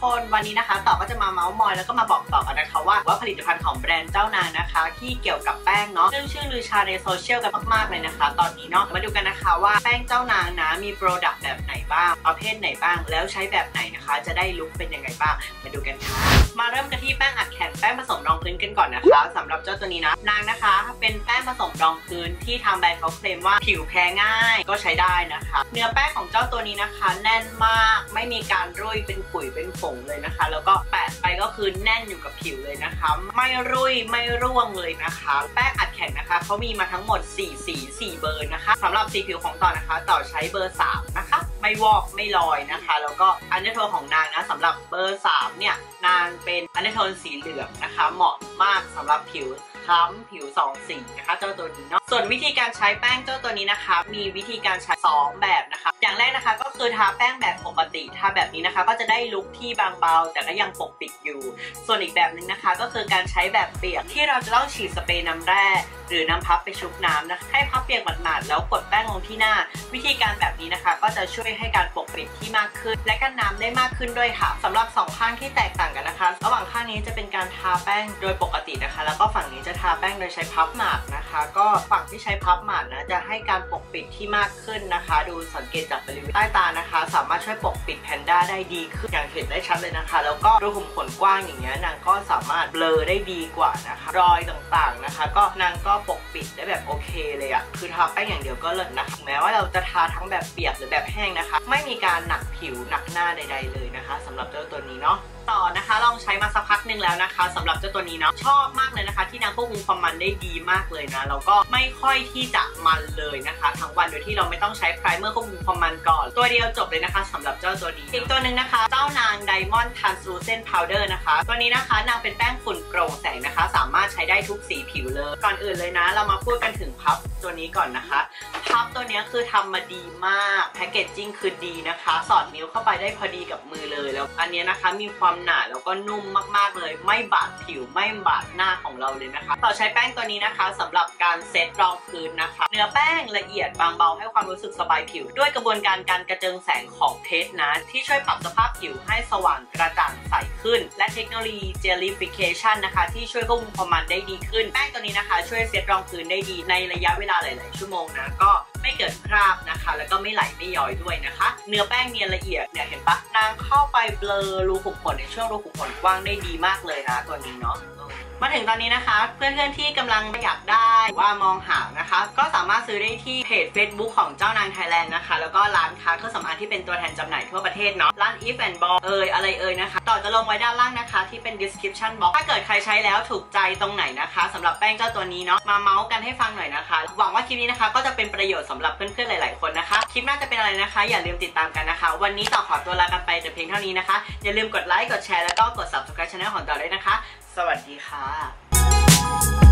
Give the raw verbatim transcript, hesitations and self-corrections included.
คนวันนี้นะคะต่อก็จะมาเมาส์มอยแล้วก็มาบอกต่อกันนะคะว่าว่าผลิตภัณฑ์ของแบรนด์เจ้านางนะคะที่เกี่ยวกับแป้งเนาะซึ่งชื่อลือชาในโซเชียลกันมากๆเลยนะคะตอนนี้เนาะมาดูกันนะคะว่าแป้งเจ้านางนะมีโปรดักต์แบบไหนบ้างประเภทไหนบ้างแล้วใช้แบบไหนนะคะจะได้ลุคเป็นยังไงบ้างมาดูกันค่ะมาเริ่มกันที่แป้งอัดแข็งแป้งผสมรองพื้นกันก่อนนะคะสำหรับเจ้าตัวนี้นะนางนะคะเป็นแป้งผสมรองพื้นที่ทางแบรนด์เขาเคลมว่าผิวแพ้ง่ายก็ใช้ได้นะคะเนื้อแป้งของเจ้าตัวนี้นะคะแน่นมากไม่มีการรุ่ยเป็นปุ๋ยเป็นผงเลยนะคะแล้วก็แปะไปก็คือแน่นอยู่กับผิวเลยนะคะไม่รุ่ยไม่ร่วงเลยนะคะแป้งอัดแข็งนะคะเขามีมาทั้งหมดสี่สีสี่เบอร์นะคะสำหรับสีผิวของต่อนะคะต่อใช้เบอร์สามนะคะไม่วอกไม่ลอยนะคะแล้วก็อันเดอร์โทนของนางนะสำหรับเบอร์สามเนี่ยนางเป็นอันเดอร์โทนสีเหลืองนะคะเหมาะมากสำหรับผิวคล้ำผิวสองสีนะคะเจ้าตัวนี้เนาะส่วนวิธีการใช้แป้งเจ้าตัวนี้นะคะมีวิธีการใช้สองแบบนะคะอย่างแรกนะคะก็คือทาแป้งแบบปกติทาแบบนี้นะคะก็จะได้ลุคที่บางเบาแต่ก็ยังปกปิดอยู่ส่วนอีกแบบหนึ่งนะคะก็คือการใช้แบบเปียกที่เราจะต้องฉีดสเปรย์น้ำแร่หรือน้ำพับไปชุบน้ำนะคะให้พับเปียกหมาดๆแล้วกดแป้งลงที่หน้าวิธีการแบบนี้นะคะก็จะช่วยให้การปกปิดที่มากขึ้นและกันน้ำได้มากขึ้นด้วยค่ะสำหรับสองข้างที่แตกต่างกันนะคะระหว่างข้างนี้จะเป็นการทาแป้งโดยปกตินะคะแล้วก็ฝั่งนี้จะทาแป้งโดยใช้พับหมาดนะคะก็ฝั่งที่ใช้พับหมาดนะจะให้การปกปิดที่มากขึ้นนะคะดูสังเกตจากบริเวณใต้ตานะคะสามารถช่วยปกปิดแพนด้าได้ดีขึ้นอย่างเห็นได้ชัดเลยนะคะแล้วก็รูขุมขนกว้างอย่างเงี้ยนางก็สามารถเบลอได้ดีกว่านะคะรอยต่างๆนะคะก็นางก็ปกปิดได้แบบโอเคเลยอะคือทาแป้งอย่างเดียวก็เลิศนะคะแม้ว่าเราจะทาทั้งแบบเปียกหรือแบบแห้งนะคะไม่มีการหนักผิวหนักหน้าใดๆเลยนะคะสำหรับเจ้าตัวนี้เนาะต่อนะคะลองใช้มาสักพักหนึ่งแล้วนะคะสำหรับเจ้าตัวนี้เนาะชอบมากเลยนะคะที่นางควบคุมความมันได้ดีมากเลยนะแล้วก็ไม่ค่อยที่จะมันเลยนะคะทั้งวันโดยที่เราไม่ต้องใช้ไพรเมอร์ควบคุมความมันก่อนตัวเดียวจบเลยนะคะสำหรับเจ้าตัวนี้อีกตัวหนึ่งนะคะเจ้านาง Diamond Translucent Powder นะคะตัวนี้นะคะนางเป็นแป้งฝุ่นโปร่งแสงนะคะสามารถใช้ได้ทุกสีผิวเลยก่อนอื่นเลยนะเรามาพูดกันถึงพับตัวนี้ก่อนนะคะพับตัวนี้คือทำมาดีมากแพคเกจจิ้งคือดีนะคะสอดนิ้วเข้าไปได้พอดีกับมือเลยแล้วอันนี้นะคะมีความหนาแล้วก็นุ่มมากๆเลยไม่บาดผิวไม่บาดหน้าของเราเลยนะคะต่อใช้แป้งตัวนี้นะคะสำหรับการเซตรองพื้นนะคะเนื้อแป้งละเอียดบางเบาให้ความรู้สึกสบายผิวด้วยกระบวนการการกระเจิงแสงของเพชรนะที่ช่วยปรับสภาพผิวให้สว่างกระจ่างใสขึ้นและเทคโนโลยี Gelification นะคะที่ช่วยควบคุมความมันได้ดีขึ้นแป้งตัวนี้นะคะช่วยเซตรองพื้นได้ดีในระยะเวลาหลายๆชั่วโมงนะก็ไม่เกิดคราบนะคะแล้วก็ไม่ไหลไม่ย้อยด้วยนะคะเนื้อแป้งเนียนละเอียดเนี่ยเห็นปะนางเข้าไปเบลอรูขุมขนในช่วงรูขุมขนกว้างได้ดีมากเลยนะตัวนี้เนาะมาถึงตอนนี้นะคะเพื่อนๆที่กำลังอยากได้ว่ามองหานะคะก็สามารถซื้อได้ที่เพจ Facebook ของเจ้านางไทยแลนด์นะคะแล้วก็ร้านค้าเครื่องสำอางที่เป็นตัวแทนจำหน่ายทั่วประเทศเนาะร้าน If and Ball เอ่ยอะไรเอ่ยนะคะต่อจะลงไว้ด้านล่างนะคะที่เป็น description box ถ้าเกิดใครใช้แล้วถูกใจตรงไหนนะคะสำหรับแป้งเจ้าตัวนี้เนาะมาเมาส์กันให้ฟังหน่อยนะคะหวังว่าคลิปนี้นะคะก็จะเป็นประโยชน์สำหรับเพื่อนๆหลายๆคนนะคะคลิปหน้าจะเป็นอะไรนะคะอย่าลืมติดตามกันนะคะวันนี้ต่อขอตัวลากันไปแต่เพียงเท่านี้นะคะอย่าลืมกดไลค์กดแชร์แล้วก็กด Subscribe Channel ของต่อด้วยนะคะสวัสดีค่ะ